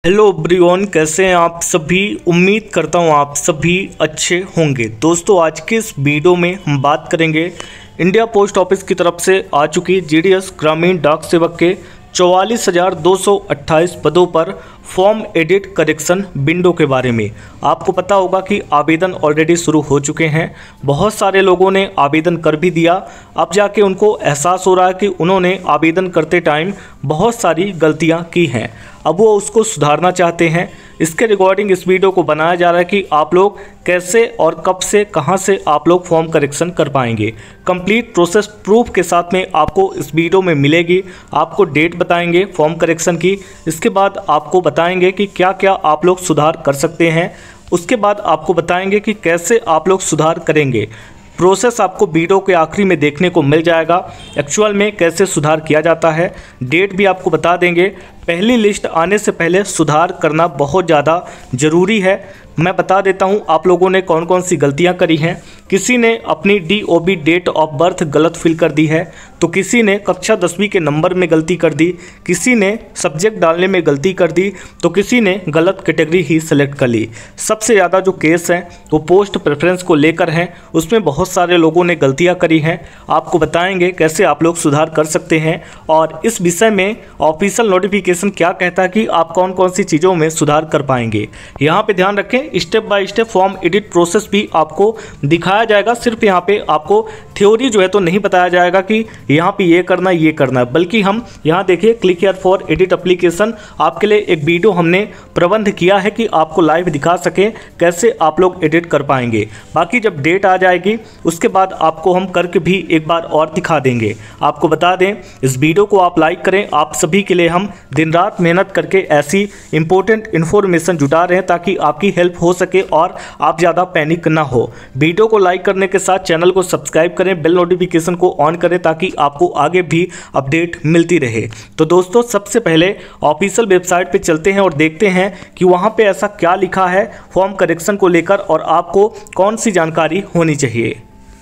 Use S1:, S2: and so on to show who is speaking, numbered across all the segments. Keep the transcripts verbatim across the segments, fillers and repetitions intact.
S1: Hello everyone, कैसे हैं आप सभी। उम्मीद करता हूं आप सभी अच्छे होंगे। दोस्तों, आज के इस वीडियो में हम बात करेंगे इंडिया पोस्ट ऑफिस की तरफ से आ चुकी जीडीएस ग्रामीण डाक सेवक के चौवालीस हज़ार दो सौ अट्ठाईस पदों पर फॉर्म एडिट करेक्शन विंडो के बारे में। आपको पता होगा कि आवेदन ऑलरेडी शुरू हो चुके हैं। बहुत सारे लोगों ने आवेदन कर भी दिया। अब जाके उनको एहसास हो रहा है कि उन्होंने आवेदन करते टाइम बहुत सारी गलतियां की हैं। अब वो उसको सुधारना चाहते हैं। इसके रिगार्डिंग इस वीडियो को बनाया जा रहा है कि आप लोग कैसे और कब से कहां से आप लोग फॉर्म करेक्शन कर पाएंगे। कंप्लीट प्रोसेस प्रूफ के साथ में आपको इस वीडियो में मिलेगी। आपको डेट बताएंगे फॉर्म करेक्शन की। इसके बाद आपको बताएंगे कि क्या क्या आप लोग सुधार कर सकते हैं। उसके बाद आपको बताएंगे कि कैसे आप लोग सुधार करेंगे। प्रोसेस आपको वीडियो के आखिरी में देखने को मिल जाएगा। एक्चुअल में कैसे सुधार किया जाता है, डेट भी आपको बता देंगे। पहली लिस्ट आने से पहले सुधार करना बहुत ज़्यादा ज़रूरी है। मैं बता देता हूं आप लोगों ने कौन कौन सी गलतियां करी हैं। किसी ने अपनी डीओबी डेट ऑफ बर्थ गलत फिल कर दी है, तो किसी ने कक्षा दसवीं के नंबर में गलती कर दी, किसी ने सब्जेक्ट डालने में गलती कर दी, तो किसी ने गलत कैटेगरी ही सेलेक्ट कर ली। सबसे ज़्यादा जो केस हैं वो पोस्ट प्रेफरेंस को लेकर हैं। उसमें बहुत सारे लोगों ने गलतियाँ करी हैं। आपको बताएंगे कैसे आप लोग सुधार कर सकते हैं और इस विषय में ऑफिशियल नोटिफिकेशन क्या कहता है कि आप कौन कौन सी चीज़ों में सुधार कर पाएंगे। यहाँ पे ध्यान रखें, step by step form edit process भी आपको दिखाया जाएगा। सिर्फ यहाँ पे आपको थ्योरी जो है तो नहीं बताया जाएगा कि यहाँ पे ये करना ये करना, बल्कि हम यहाँ देखिए click here for edit application आपके लिए एक वीडियो हमने प्रबंध किया है कि आपको लाइव दिखा सके कैसे आप लोग एडिट कर पाएंगे। बाकी जब डेट आ जाएगी उसके बाद आपको हम करके भी एक बार और दिखा देंगे। आपको बता दें, इस वीडियो को आप लाइक करें। आप सभी के लिए हम दिन रात मेहनत करके ऐसी इंपॉर्टेंट इन्फॉर्मेशन जुटा रहे हैं ताकि आपकी हेल्प हो सके और आप ज़्यादा पैनिक ना हो। वीडियो को लाइक करने के साथ चैनल को सब्सक्राइब करें, बेल नोटिफिकेशन को ऑन करें ताकि आपको आगे भी अपडेट मिलती रहे। तो दोस्तों, सबसे पहले ऑफिशियल वेबसाइट पे चलते हैं और देखते हैं कि वहाँ पे ऐसा क्या लिखा है फॉर्म करेक्शन को लेकर और आपको कौन सी जानकारी होनी चाहिए।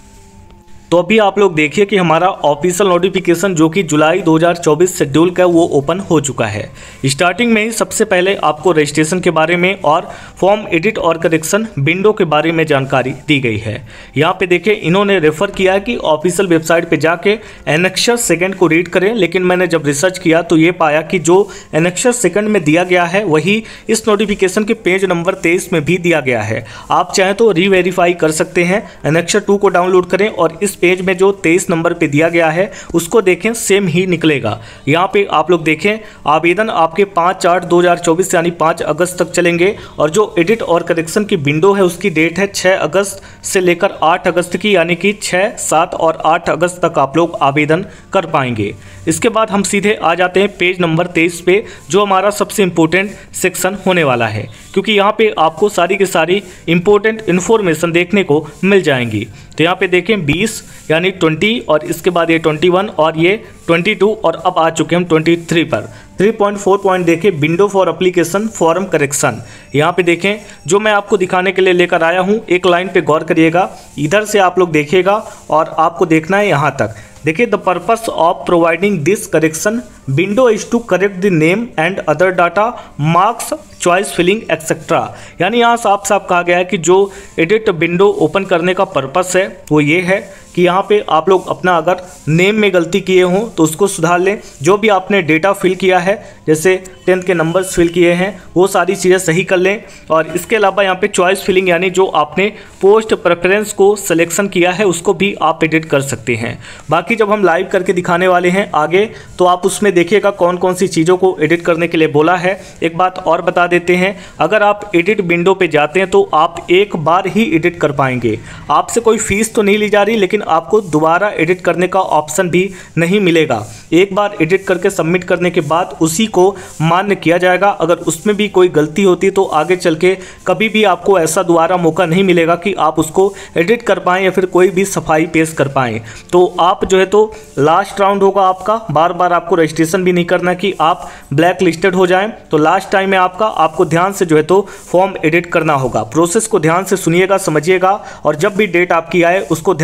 S1: तो अभी आप लोग देखिए कि हमारा ऑफिशियल नोटिफिकेशन जो कि जुलाई दो हज़ार चौबीस शेड्यूल का वो ओपन हो चुका है। स्टार्टिंग में ही सबसे पहले आपको रजिस्ट्रेशन के बारे में और फॉर्म एडिट और करेक्शन विंडो के बारे में जानकारी दी गई है। यहाँ पे देखिए, इन्होंने रेफर किया है कि ऑफिशियल वेबसाइट पे जाके एनेक्सर सेकंड को रीड करें, लेकिन मैंने जब रिसर्च किया तो ये पाया कि जो एनेक्सर सेकंड में दिया गया है वही इस नोटिफिकेशन के पेज नंबर तेईस में भी दिया गया है। आप चाहें तो रीवेरीफाई कर सकते हैं। एनेक्सर टू को डाउनलोड करें और इस पेज में जो तेईस नंबर पे दिया गया है उसको देखें, सेम ही निकलेगा। यहाँ पे आप लोग देखें, आवेदन आपके पाँच आठ दो हज़ार चौबीस यानी पाँच अगस्त तक चलेंगे और जो एडिट और करेक्शन की विंडो है उसकी डेट है छः अगस्त से लेकर आठ अगस्त की, यानी कि छः सात और आठ अगस्त तक आप लोग आवेदन कर पाएंगे। इसके बाद हम सीधे आ जाते हैं पेज नंबर तेईस पे, जो हमारा सबसे इम्पोर्टेंट सेक्शन होने वाला है, क्योंकि यहाँ पे आपको सारी की सारी इम्पोर्टेंट इन्फॉर्मेशन देखने को मिल जाएंगी। तो यहाँ पे देखें बीस यानी बीस और इसके बाद ये इक्कीस और ये बाईस और अब आ चुके हम तेईस पर। तीन पॉइंट चार पॉइंट देखें, window for application form correction. यहाँ पे देखें, जो मैं आपको दिखाने के लिए लेकर आया हूँ, एक लाइन पे गौर करिएगा। इधर से आप लोग देखिएगा और आपको देखना है यहाँ तक। देखिए, the purpose of providing this correction window is to correct the name and other data, marks, choice filling etcetera. यानी यहाँ साफ साफ कहा गया है कि जो एडिट विंडो ओपन करने का पर्पस है वो ये है कि यहाँ पे आप लोग अपना अगर नेम में गलती किए हों तो उसको सुधार लें। जो भी आपने डेटा फिल किया है, जैसे टेंथ के नंबर्स फिल किए हैं, वो सारी चीज़ें सही कर लें। और इसके अलावा यहाँ पे चॉइस फिलिंग यानी जो आपने पोस्ट प्रेफरेंस को सिलेक्शन किया है उसको भी आप एडिट कर सकते हैं। बाकी जब हम लाइव करके दिखाने वाले हैं आगे, तो आप उसमें देखिएगा कौन कौन सी चीज़ों को एडिट करने के लिए बोला है। एक बात और बता देते हैं, अगर आप एडिट विंडो पे जाते हैं तो आप एक बार ही एडिट कर पाएंगे। आपसे कोई फीस तो नहीं ली जा रही, लेकिन आपको दोबारा एडिट करने का ऑप्शन भी नहीं मिलेगा। एक बार एडिट करके सबमिट करने के बाद उसी को मान्य किया जाएगा। अगर उसमें भी कोई गलती होती है तो आगे चल के कभी भी आपको ऐसा दोबारा मौका नहीं मिलेगा कि आप उसको एडिट कर पाएँ या फिर कोई भी सफाई पेश कर पाएँ। तो आप जो है तो लास्ट राउंड होगा आपका, बार बार आपको रजिस्ट्रेशन भी नहीं करना कि आप ब्लैक लिस्टेड हो जाएं। तो लास्ट टाइम है आपका, आपको ध्यान से जो है तो फॉर्म एडिट करना होगा। प्रोसेस को ध्यान से सुनिएगा, समझिएगा और जब भी डेट आपकी आए उसको ध्यान से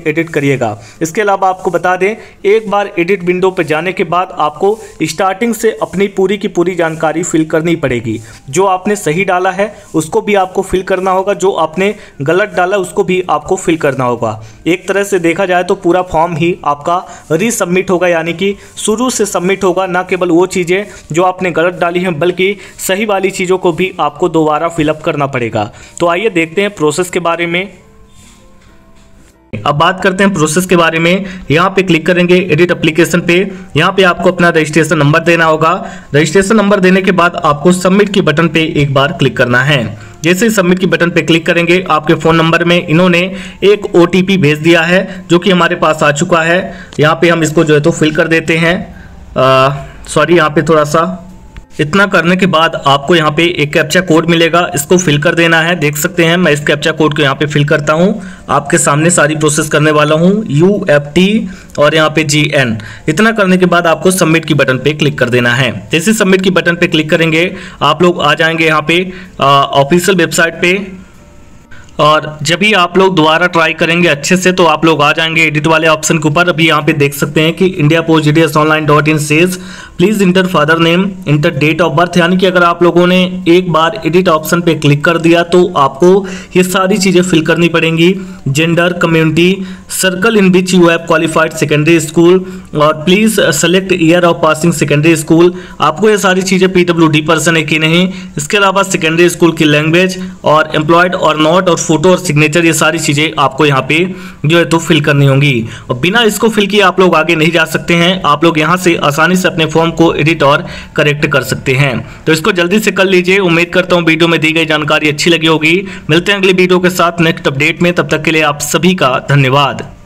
S1: एडिट करिएगा। इसके अलावा आपको बता दें, एक बार एडिट विंडो पर जाने के बाद आपको स्टार्टिंग से अपनी पूरी की पूरी जानकारी फिल करनी पड़ेगी। जो आपने सही डाला है उसको भी आपको फिल करना होगा, जो आपने गलत डाला उसको भी आपको फिल करना होगा। एक तरह से देखा जाए तो पूरा फॉर्म ही आपका रीसबमिट होगा, यानी कि शुरू से सबमिट होगा। ना केवल वो चीज़ें जो आपने गलत डाली हैं बल्कि सही वाली चीज़ों को भी आपको दोबारा फिलअप करना पड़ेगा। तो आइए देखते हैं प्रोसेस के बारे में। अब बात करते हैं प्रोसेस के बारे में। यहाँ पे क्लिक करेंगे एडिट एप्लीकेशन पे। यहाँ पे आपको अपना रजिस्ट्रेशन नंबर देना होगा। रजिस्ट्रेशन नंबर देने के बाद आपको सबमिट की बटन पे एक बार क्लिक करना है। जैसे ही सबमिट की बटन पे क्लिक करेंगे, आपके फोन नंबर में इन्होंने एक ओटीपी भेज दिया है जो कि हमारे पास आ चुका है। यहाँ पे हम इसको जो है तो फिल कर देते हैं। सॉरी, यहाँ पे थोड़ा सा इतना करने के बाद आपको यहाँ पे एक कैप्चा कोड मिलेगा, इसको फिल कर देना है। देख सकते हैं मैं इस कैप्चा कोड को यहाँ पे फिल करता हूँ। आपके सामने सारी प्रोसेस करने वाला हूँ, यू एफ टी और यहाँ पे जी एन। इतना करने के बाद आपको सबमिट की बटन पे क्लिक कर देना है। जैसे सबमिट की बटन पे क्लिक करेंगे, आप लोग आ जाएंगे यहाँ पे ऑफिशियल वेबसाइट पे। और जब भी आप लोग दोबारा ट्राई करेंगे अच्छे से तो आप लोग आ जाएंगे एडिट वाले ऑप्शन के ऊपर। अभी यहाँ पे देख सकते हैं कि India post G D S online dot in says please enter father name, enter date of birth. यानी कि अगर आप लोगों ने एक बार एडिट ऑप्शन पे क्लिक कर दिया तो आपको ये सारी चीज़ें फिल करनी पड़ेंगी। Gender, community, circle in which you have qualified secondary school और please select year of passing secondary school. आपको ये सारी चीज़ें पीडब्ल्यू डी पर्सन है कि नहीं, इसके अलावा सेकेंडरी स्कूल की लैंग्वेज और एम्प्लॉयड और नॉट और फोटो और सिग्नेचर, ये सारी चीजें आपको यहाँ पे जो है तो फिल करनी होंगी। और बिना इसको फिल किए आप लोग आगे नहीं जा सकते हैं। आप लोग यहाँ से आसानी से अपने फॉर्म को एडिट और करेक्ट कर सकते हैं। तो इसको जल्दी से कर लीजिए। उम्मीद करता हूँ वीडियो में दी गई जानकारी अच्छी लगी होगी। मिलते हैं अगली वीडियो के साथ नेक्स्ट अपडेट में। तब तक के लिए आप सभी का धन्यवाद।